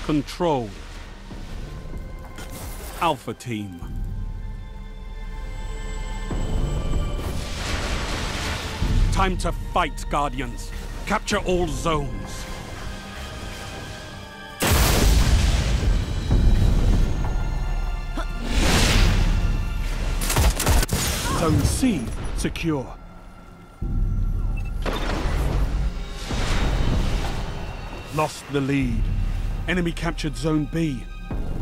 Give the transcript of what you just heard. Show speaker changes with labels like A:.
A: Control. Alpha Team. Time to fight, Guardians. Capture all zones. Zone C secure. Lost the lead. Enemy captured Zone B.